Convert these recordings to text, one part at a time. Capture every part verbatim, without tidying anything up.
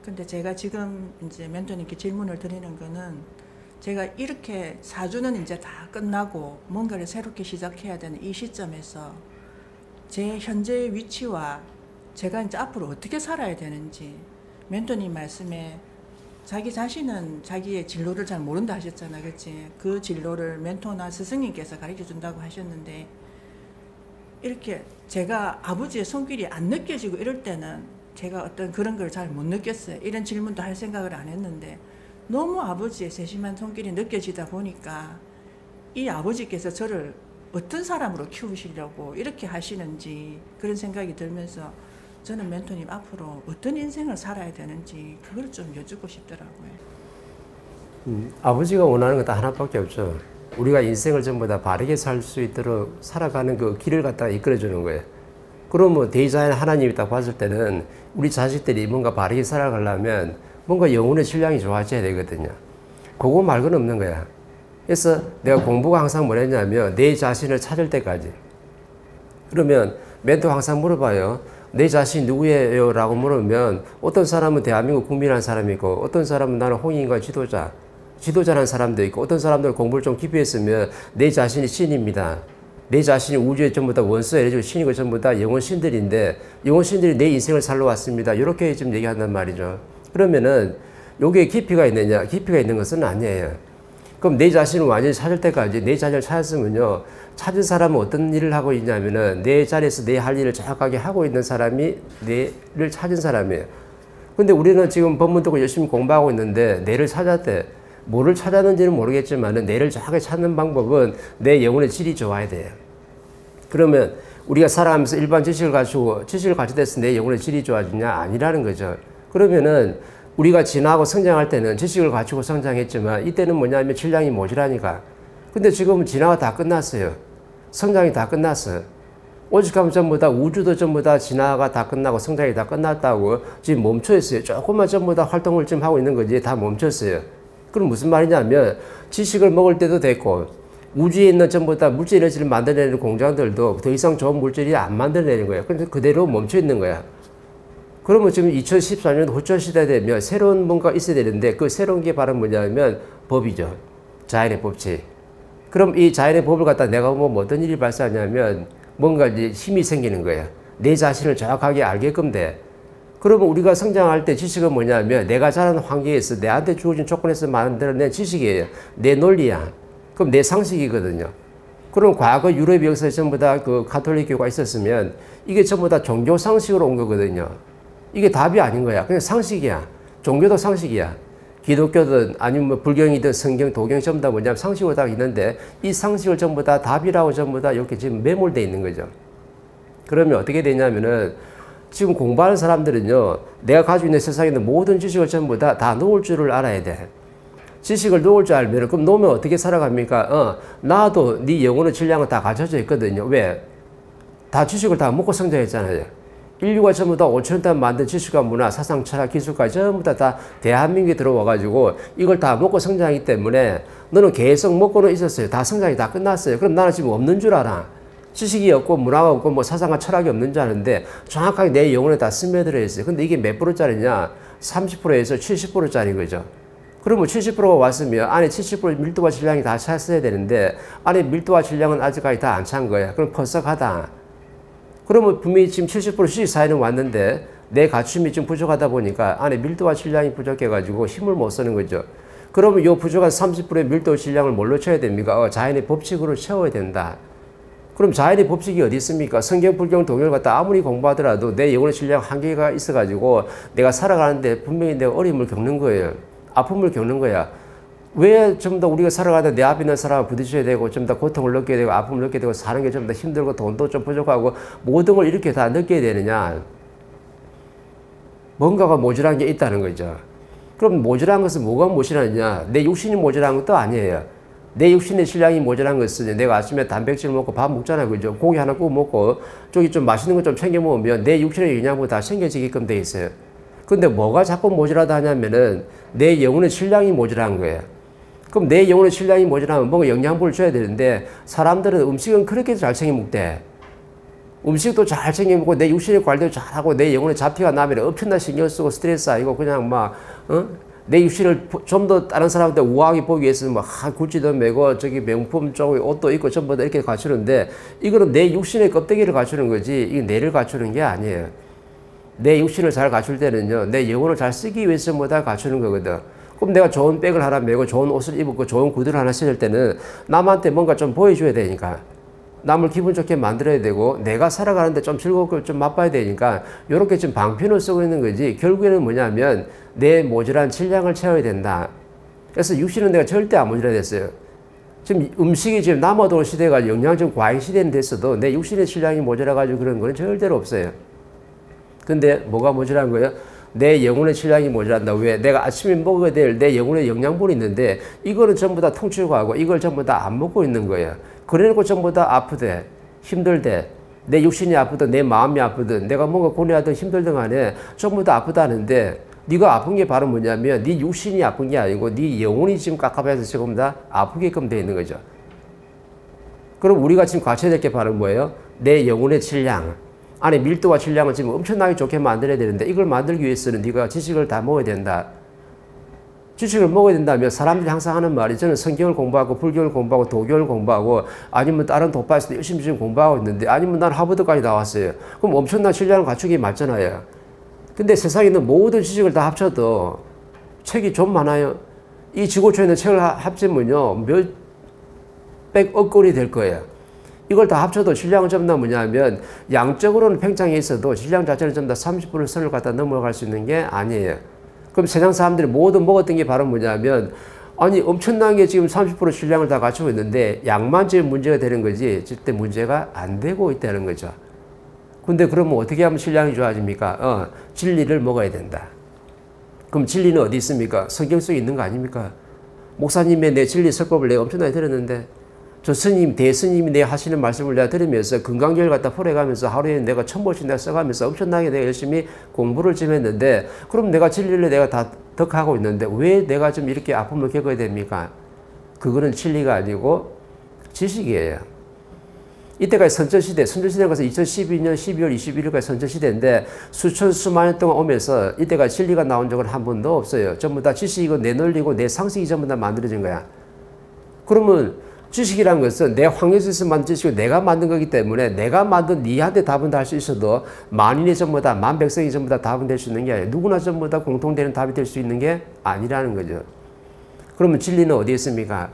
근데 제가 지금 이제 멘토님께 질문을 드리는 거는 제가 이렇게 사 주는 이제 다 끝나고 뭔가를 새롭게 시작해야 되는 이 시점에서 제 현재의 위치와 제가 이제 앞으로 어떻게 살아야 되는지, 멘토님 말씀에 자기 자신은 자기의 진로를 잘 모른다 하셨잖아요. 그치? 그 진로를 멘토나 스승님께서 가르쳐 준다고 하셨는데, 이렇게 제가 아버지의 손길이 안 느껴지고 이럴 때는 제가 어떤 그런 걸 잘 못 느꼈어요. 이런 질문도 할 생각을 안 했는데, 너무 아버지의 세심한 손길이 느껴지다 보니까 이 아버지께서 저를 어떤 사람으로 키우시려고 이렇게 하시는지 그런 생각이 들면서 저는 멘토님 앞으로 어떤 인생을 살아야 되는지 그걸 좀 여쭙고 싶더라고요. 음, 아버지가 원하는 건 딱 하나밖에 없죠. 우리가 인생을 전부 다 바르게 살 수 있도록 살아가는 그 길을 갖다가 이끌어주는 거예요. 그러면 대자연 하나님이 딱 봤을 때는 우리 자식들이 뭔가 바르게 살아가려면 뭔가 영혼의 질량이 좋아져야 되거든요. 그거 말고는 없는 거야. 그래서 내가 공부가 항상 뭐랬냐면 내 자신을 찾을 때까지. 그러면 멘토 항상 물어봐요. 내 자신 누구예요? 라고 물으면 어떤 사람은 대한민국 국민이라는 사람이 있고, 어떤 사람은 나는 홍익인과 지도자, 지도자라는 사람도 있고, 어떤 사람들은 공부를 좀 깊이 했으면 내 자신이 신입니다. 내 자신이 우주에 전부 다 원수 에너지고 신이고 전부 다 영혼 신들인데, 영혼 신들이 내 인생을 살러 왔습니다. 이렇게 지금 얘기한단 말이죠. 그러면은 요게 깊이가 있느냐? 깊이가 있는 것은 아니에요. 그럼 내 자신을 완전히 찾을 때까지 내 자신을 찾았으면요, 찾은 사람은 어떤 일을 하고 있냐면은 내 자리에서 내 할 일을 정확하게 하고 있는 사람이 내를 찾은 사람이에요. 근데 우리는 지금 법문 듣고 열심히 공부하고 있는데 내를 찾았대. 뭐를 찾았는지는 모르겠지만 내를 정확하게 찾는 방법은 내 영혼의 질이 좋아야 돼요. 그러면 우리가 살아가면서 일반 지식을 가지고 지식을 가지고 돼서 내 영혼의 질이 좋아지냐? 아니라는 거죠. 그러면은 우리가 진화하고 성장할 때는 지식을 가지고 성장했지만 이때는 뭐냐면 질량이 모자라니까. 근데 지금은 진화가 다 끝났어요. 성장이 다 끝났어요. 오직하면 전부 다 우주도 전부 다 진화가 다 끝나고 성장이 다 끝났다고 지금 멈춰 있어요. 조금만 전부 다 활동을 좀 하고 있는 거지 다 멈췄어요. 그럼 무슨 말이냐면 지식을 먹을 때도 됐고 우주에 있는 전부 다 물질 에너지를 만들어내는 공장들도 더 이상 좋은 물질이 안 만들어내는 거예요. 그런데 그대로 멈춰 있는 거야. 그러면 지금 이천십사 년 후천 시대 되면 새로운 뭔가 있어야 되는데 그 새로운 게 바로 뭐냐면 법이죠. 자연의 법칙. 그럼 이 자연의 법을 갖다 내가 보면 어떤 일이 발생하냐면 뭔가 이제 힘이 생기는 거예요. 내 자신을 정확하게 알게끔 돼. 그러면 우리가 성장할 때 지식은 뭐냐면 내가 자라는 환경에서 내한테 주어진 조건에서 만들어낸 지식이에요. 내 논리야. 그럼 내 상식이거든요. 그럼 과거 유럽 역사에 전부 다 그 가톨릭교가 있었으면 이게 전부 다 종교 상식으로 온 거거든요. 이게 답이 아닌 거야. 그냥 상식이야. 종교도 상식이야. 기독교든 아니면 뭐 불경이든 성경, 도경 전부 다 뭐냐면 상식으로 다 있는데 이 상식을 전부 다 답이라고 전부 다 이렇게 지금 매몰되어 있는 거죠. 그러면 어떻게 되냐면은 지금 공부하는 사람들은요, 내가 가지고 있는 세상에 있는 모든 지식을 전부 다, 다 놓을 줄을 알아야 돼. 지식을 놓을 줄 알면, 그럼 놓으면 어떻게 살아갑니까? 어, 나도 네 영혼의 질량은 다 갖춰져 있거든요. 왜? 다 지식을 다 먹고 성장했잖아요. 인류가 전부 다 오천 년 동안 만든 지식과 문화, 사상, 철학, 기술까지 전부 다, 다 대한민국에 들어와가지고 이걸 다 먹고 성장하기 때문에 너는 계속 먹고는 있었어요. 다 성장이 다 끝났어요. 그럼 나는 지금 없는 줄 알아. 지식이 없고 문화가 없고 뭐 사상과 철학이 없는 줄 아는데 정확하게 내 영혼에 다 스며들어 있어요. 근데 이게 몇 프로짜리냐? 삼십 퍼센트에서 칠십 퍼센트짜리인 거죠. 그러면 칠십 퍼센트가 왔으면 안에 칠십 퍼센트 밀도와 질량이 다 찼어야 되는데 안에 밀도와 질량은 아직까지 다 안 찬 거야. 그럼 퍼석하다. 그러면 분명히 지금 칠십 퍼센트 수직 사이는 왔는데 내 갖춤이 좀 부족하다 보니까 안에 밀도와 질량이 부족해가지고 힘을 못 쓰는 거죠. 그러면 이 부족한 삼십 퍼센트 밀도 질량을 뭘로 채워야 됩니까? 어, 자연의 법칙으로 채워야 된다. 그럼 자연의 법칙이 어디 있습니까? 성경, 불경, 동요를 갖다 아무리 공부하더라도 내 영혼의 질량 한계가 있어가지고 내가 살아가는데 분명히 내가 어려움을 겪는 거예요. 아픔을 겪는 거야. 왜 좀 더 우리가 살아가다 내 앞에 있는 사람을 부딪혀야 되고 좀 더 고통을 느껴야 되고 아픔을 느껴야 되고 사는 게 좀 더 힘들고 돈도 좀 부족하고 모든 걸 이렇게 다 느껴야 되느냐? 뭔가가 모자란 게 있다는 거죠. 그럼 모자란 것은 뭐가 모자라느냐? 내 육신이 모자란 것도 아니에요. 내 육신의 질량이 모자란 것은 내가 아침에 단백질 먹고 밥 먹잖아요. 그죠? 고기 하나 구워 먹고 저기 좀 맛있는 거 좀 챙겨 먹으면 내 육신의 영양분 다 챙겨지게끔 돼 있어요. 근데 뭐가 자꾸 모자라다 하냐면은 내 영혼의 질량이 모자란 거예요. 그럼 내 영혼의 질량이 모자라면 뭔가 영양분을 줘야 되는데 사람들은 음식은 그렇게 잘 챙겨 먹대. 음식도 잘 챙겨 먹고 내 육신의 관리도 잘하고 내 영혼의 잡티가 나면 엄청나 신경 쓰고 스트레스 아니고 그냥 막 어? 내 육신을 좀 더 다른 사람한테 우아하게 보기 위해서는 막 구찌도 메고 저기 명품 쪽에 옷도 입고 전부 다 이렇게 갖추는데 이거는 내 육신의 껍데기를 갖추는 거지 이게 뇌를 갖추는 게 아니에요. 내 육신을 잘 갖출 때는요 내 영혼을 잘 쓰기 위해서 뭐다 갖추는 거거든. 그럼 내가 좋은 백을 하나 메고 좋은 옷을 입고 좋은 구두를 하나 신을 때는 남한테 뭔가 좀 보여줘야 되니까 남을 기분 좋게 만들어야 되고 내가 살아가는데 좀 즐겁고 좀 맛봐야 되니까 이렇게 좀 방편을 쓰고 있는 거지 결국에는 뭐냐면 내 모자란 질량을 채워야 된다. 그래서 육신은 내가 절대 안 모자라됐어요. 지금 음식이 지금 남아도는 시대가 영양적 과잉 시대는 됐어도 내 육신의 질량이 모자라가지고 그런 거는 절대로 없어요. 근데 뭐가 모자란 거예요? 내 영혼의 질량이 모자란다. 왜? 내가 아침에 먹어야 될 내 영혼의 영양분이 있는데 이거는 전부 다 퉁치고 하고 이걸 전부 다 안 먹고 있는 거예요. 그래놓고 전부 다 아프대, 힘들대, 내 육신이 아프든 내 마음이 아프든 내가 뭔가 고뇌하든 힘들든 간에 전부 다 아프다는데 네가 아픈 게 바로 뭐냐면 네 육신이 아픈 게 아니고 네 영혼이 지금 깝깝해서 지금 다 아프게끔 되어 있는 거죠. 그럼 우리가 지금 갖춰야 될 게 바로 뭐예요? 내 영혼의 질량. 안에 밀도와 질량을 지금 엄청나게 좋게 만들어야 되는데 이걸 만들기 위해서는 네가 지식을 다 먹어야 된다. 지식을 먹어야 된다면 사람들이 항상 하는 말이 저는 성경을 공부하고 불교를 공부하고 도교를 공부하고 아니면 다른 도파에서도 열심히 지금 공부하고 있는데 아니면 난 하버드까지 나왔어요. 그럼 엄청난 질량을 갖추기 맞잖아요. 근데 세상에 있는 모든 지식을 다 합쳐도 책이 좀 많아요. 이 지구촌에 있는 책을 합치면요 몇백억 권이 될 거예요. 이걸 다 합쳐도 질량은 전부 다 뭐냐면 양적으로는 팽창해 있어도 질량 자체는 전부 다 삼십 퍼센트 선을 갖다 넘어갈 수 있는 게 아니에요. 그럼 세상 사람들이 모두 먹었던 게 바로 뭐냐면 아니 엄청나게 지금 삼십 퍼센트 질량을 다 갖추고 있는데 양만 지금 문제가 되는 거지 절대 문제가 안 되고 있다는 거죠. 근데 그러면 어떻게 하면 질량이 좋아집니까? 어, 진리를 먹어야 된다. 그럼 진리는 어디 있습니까? 성경 속에 있는 거 아닙니까? 목사님의 내 진리 설법을 내가 엄청나게 들었는데 저 스님, 대스님이 내 하시는 말씀을 내가 들으면서 건강결 갖다 풀어가면서 하루에 내가 천 번씩 내가 써가면서 엄청나게 내가 열심히 공부를 좀 했는데 그럼 내가 진리를 내가 다 덕하고 있는데 왜 내가 좀 이렇게 아픔을 겪어야 됩니까? 그거는 진리가 아니고 지식이에요. 이때까지 선천시대, 선천시대에 가서 이천십이 년 십이월 이십일일까지 선천시대인데 수천 수만 년 동안 오면서 이때까지 진리가 나온 적은 한 번도 없어요. 전부 다 지식이고 내 논리고 내 상식이 전부 다 만들어진 거야. 그러면 지식이란 것은 내 환경에서 만든 지식을 내가 만든 거기 때문에 내가 만든 니한테 답은 다 할 수 있어도 만인이 전부 다, 만 백성이 전부 다 답은 될 수 있는 게 아니에요. 누구나 전부 다 공통되는 답이 될 수 있는 게 아니라는 거죠. 그러면 진리는 어디에 있습니까?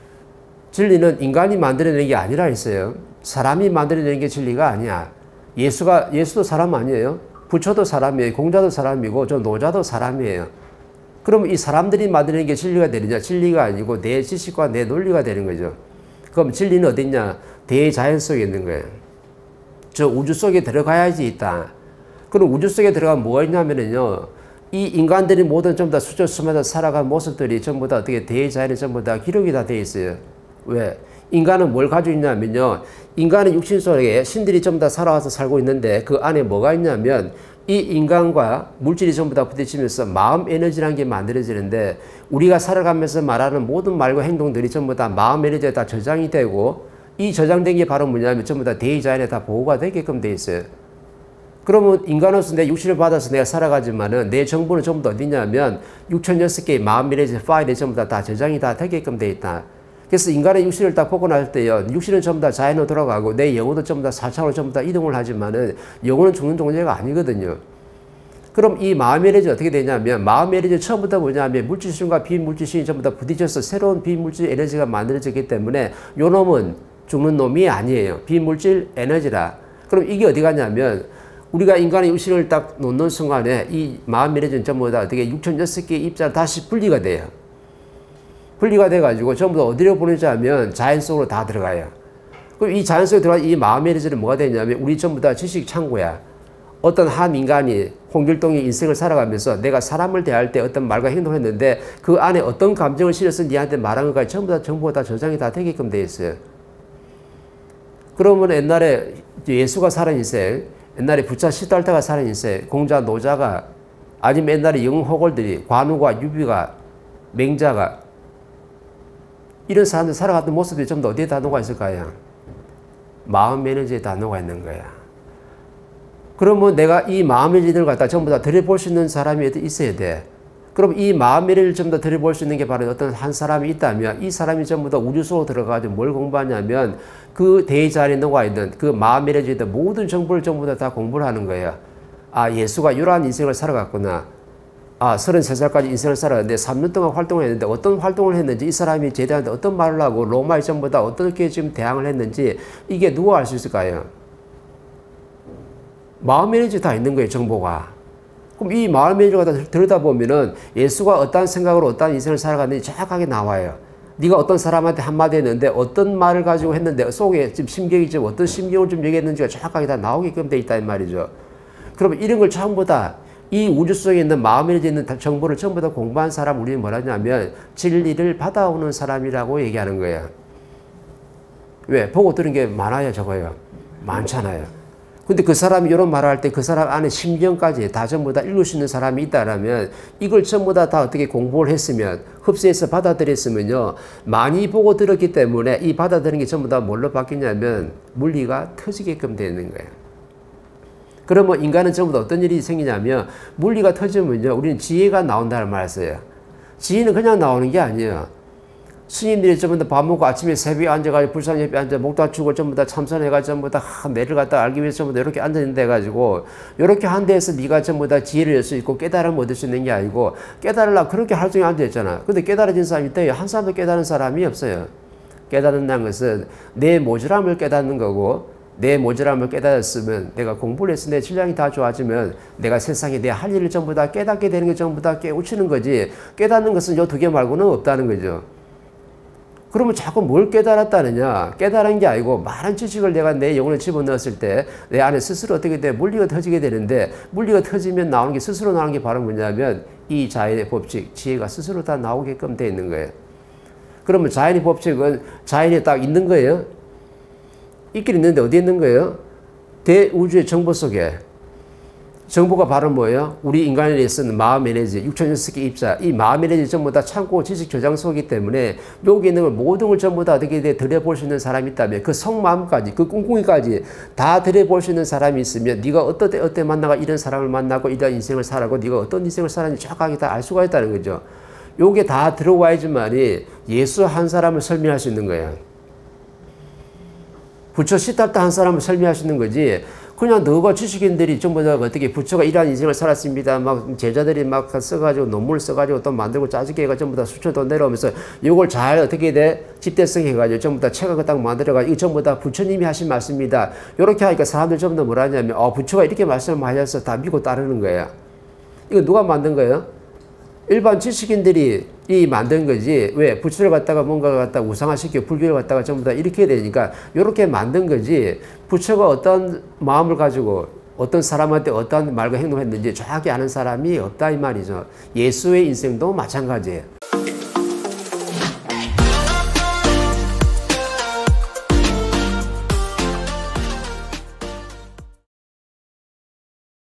진리는 인간이 만들어내는 게 아니라 했어요. 사람이 만들어내는 게 진리가 아니야. 예수가, 예수도 사람 아니에요. 부처도 사람이에요. 공자도 사람이고 저 노자도 사람이에요. 그럼 이 사람들이 만드는 게 진리가 되느냐? 진리가 아니고 내 지식과 내 논리가 되는 거죠. 그럼 진리는 어디 있냐? 대자연 속에 있는 거예요. 저 우주 속에 들어가야지 있다. 그럼 우주 속에 들어가면 뭐가 있냐면요. 이 인간들이 모든 전부 다 수천 수마다 살아간 모습들이 전부 다 어떻게 대자연에 전부 다 기록이 다 되어 있어요. 왜? 인간은 뭘 가지고 있냐면요. 인간의 육신 속에 신들이 전부 다 살아와서 살고 있는데 그 안에 뭐가 있냐면 이 인간과 물질이 전부 다 부딪히면서 마음 에너지라는 게 만들어지는데 우리가 살아가면서 말하는 모든 말과 행동들이 전부 다 마음 에너지에 다 저장이 되고 이 저장된 게 바로 뭐냐면 전부 다 대자연에 다 보호가 되게끔 돼 있어요. 그러면 인간으로서 내 육신을 받아서 내가 살아가지만은 내 정보는 전부 다 어디냐면 육천여섯 개의 마음 에너지 파일에 전부 다, 다 저장이 다 되게끔 돼 있다. 그래서 인간의 육신을 딱 보고 날 때요. 육신은 전부 다 자연으로 돌아가고 내 영혼도 전부 다 사차원로 전부 다 이동을 하지만은 영혼은 죽는 존재가 아니거든요. 그럼 이 마음의 에너지 어떻게 되냐면 마음의 에너지 처음부터 뭐냐면 물질신과 비물질신이 전부 다 부딪혀서 새로운 비물질 에너지가 만들어졌기 때문에 요 놈은 죽는 놈이 아니에요. 비물질 에너지라. 그럼 이게 어디 가냐면 우리가 인간의 육신을 딱 놓는 순간에 이 마음의 에너지는 전부 다 어떻게 육천여섯 개의 입자로 다시 분리가 돼요. 분리가 돼가지고 전부 다 어디로 보내자면 자연 속으로 다 들어가요. 그럼 이 자연 속에 들어간 이 마음의 에너지는 뭐가 되냐면 우리 전부 다 지식 창고야. 어떤 한 인간이 홍길동이 인생을 살아가면서 내가 사람을 대할 때 어떤 말과 행동을 했는데 그 안에 어떤 감정을 실어서 니한테 말한 것까지 전부 다 정보가 다 저장이 다 되게끔 돼 있어요. 그러면 옛날에 예수가 살은 인생, 옛날에 부처 시달타가 살은 인생, 공자 노자가 아니면 옛날에 영호걸들이 관우가 유비가 맹자가 이런 사람들 살아갔던 모습이 좀 더 어디에 다 녹아 있을까요? 마음 에너지에 다 녹아 있는 거야. 그러면 내가 이 마음의 일을 갖다 전부 다 들여볼 수 있는 사람이 있어야 돼. 그럼 이 마음의 일을 전부 다 들여볼 수 있는 게 바로 어떤 한 사람이 있다면 이 사람이 전부 다 우주 속으로 들어가가지고 뭘 공부하냐면 그 대의자 안에 녹아 있는 그 마음의 일에 대한 모든 정보를 전부 다, 다 공부를 하는 거예요. 아, 예수가 이러한 인생을 살아갔구나. 아, 서른세 살까지 인생을 살았는데 삼 년 동안 활동을 했는데 어떤 활동을 했는지 이 사람이 제대한테 어떤 말을 하고 로마의 전부 다 어떻게 지금 대항을 했는지 이게 누가 알 수 있을까요? 마음의 일이 다 있는 거예요, 정보가. 그럼 이 마음의 일을 갖다 들여다보면은 예수가 어떤 생각으로 어떤 인생을 살아갔는지 정확하게 나와요. 네가 어떤 사람한테 한마디 했는데 어떤 말을 가지고 했는데 속에 지금 심경이 좀 어떤 심경을 좀 얘기했는지가 정확하게 다 나오게끔 돼 있다는 말이죠. 그러면 이런 걸 전부 다 이 우주 속에 있는 마음에 있는 정보를 전부 다 공부한 사람 우리는 뭐라 하냐면 진리를 받아오는 사람이라고 얘기하는 거예요. 왜? 보고 들은 게 많아요, 적어요? 많잖아요. 근데 그 사람이 이런 말을 할 때 그 사람 안에 심경까지 다 전부 다 읽을 수 있는 사람이 있다라면 이걸 전부 다, 다 어떻게 공부를 했으면 흡수해서 받아들였으면요. 많이 보고 들었기 때문에 이 받아들이는 게 전부 다 뭘로 바뀌냐면 물리가 터지게끔 되는 거예요. 그러면 인간은 전부 다 어떤 일이 생기냐면 물리가 터지면요. 우리는 지혜가 나온다는 말을 써요. 지혜는 그냥 나오는 게 아니에요. 스님들이 전부 다 밥 먹고 아침에 새벽에 앉아가지고 불상 옆에 앉아 목 다치고 전부 다 참선해가지고 전부 다 하, 내를 갖다 알기 위해서 전부 다 이렇게 앉아있는데 해가지고 이렇게 한 데에서 네가 전부 다 지혜를 낼 수 있고 깨달음을 얻을 수 있는 게 아니고 깨달으려고 그렇게 하루 종일 앉아있잖아. 근데 깨달아진 사람이 있대요. 한 사람도 깨달은 사람이 없어요. 깨닫는다는 것은 내 모자람을 깨닫는 거고 내 모자람을 깨달았으면 내가 공부를 해서 내 질량이 다 좋아지면 내가 세상에 내 할 일을 전부 다 깨닫게 되는 게 전부 다 깨우치는 거지 깨닫는 것은 요 두 개 말고는 없다는 거죠. 그러면 자꾸 뭘 깨달았다느냐 깨달은 게 아니고 많은 지식을 내가 내 영혼에 집어넣었을 때 내 안에 스스로 어떻게 돼 물리가 터지게 되는데 물리가 터지면 나오는 게 스스로 나오는 게 바로 뭐냐면 이 자연의 법칙 지혜가 스스로 다 나오게끔 돼 있는 거예요. 그러면 자연의 법칙은 자연에 딱 있는 거예요. 있긴 있는데 어디 있는 거예요? 대우주의 정보 속에. 정보가 바로 뭐예요? 우리 인간에 쓰는 마음 에너지, 육천여섯 개 입자, 이 마음 에너지 전부 다 창고 지식 저장 소이기 때문에 여기 있는 걸 모든 걸 전부 다 어떻게 들여볼 수 있는 사람이 있다면 그 속마음까지, 그 꿍꿍이까지 다 들여볼 수 있는 사람이 있으면 네가 어떨 때 어때 만나가 이런 사람을 만나고 이런 인생을 살아고 네가 어떤 인생을 살았는지 정확하게 다 알 수가 있다는 거죠. 요게 다 들어와야지만이 예수 한 사람을 설명할 수 있는 거예요. 부처 시달다 한 사람을 설명할 수 있는 거지. 그냥 너가 지식인들이 전부 다 어떻게 부처가 이러한 인생을 살았습니다. 막 제자들이 막 써가지고 논문을 써가지고 또 만들고 짜증게 해가 전부 다 수천 돈 내려오면서 이걸 잘 어떻게 돼? 집대성 해가지고 전부 다 책을 딱 만들어가지고 이거 전부 다 부처님이 하신 말씀입니다. 이렇게 하니까 사람들 전부 다 뭐라 하냐면 어, 부처가 이렇게 말씀하셔서 다 믿고 따르는 거야. 이거 누가 만든 거예요? 일반 지식인들이 이 만든 거지. 왜? 부처를 갖다가 뭔가 갖다가 우상화시켜 불교를 갖다가 전부 다 이렇게 되니까 이렇게 만든 거지. 부처가 어떤 마음을 가지고 어떤 사람한테 어떤 말과 행동을 했는지 정확히 아는 사람이 없다 이 말이죠. 예수의 인생도 마찬가지예요.